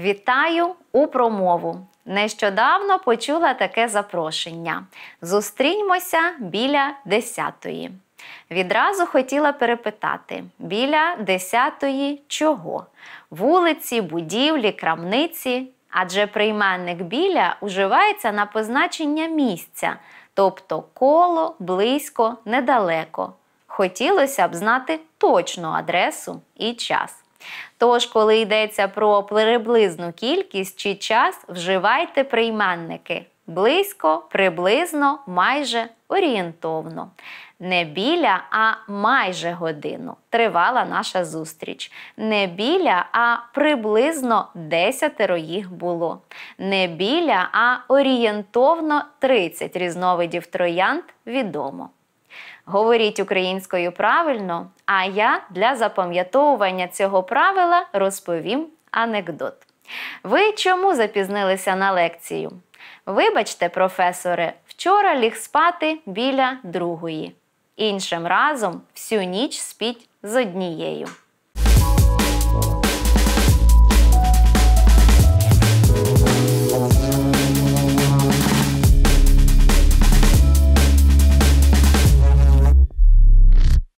Вітаю у промову. Нещодавно почула таке запрошення. Зустріньмося біля 10-ї. Відразу хотіла перепитати, біля 10-ї чого? Вулиці, будівлі, крамниці? Адже прийменник біля уживається на позначення місця, тобто коло, близько, недалеко. Хотілося б знати точну адресу і час. Тож, коли йдеться про приблизну кількість чи час, вживайте прийменники близько, приблизно, майже, орієнтовно. Не біля, а майже годину тривала наша зустріч. Не біля, а приблизно 10 їх було. Не біля, а орієнтовно 30 різновидів троянд відомо. Говоріть українською правильно, а я для запам'ятовування цього правила розповім анекдот. Ви чому запізнилися на лекцію? Вибачте, професоре, вчора ліг спати біля 2-ї. Іншим разом всю ніч спіть з однією.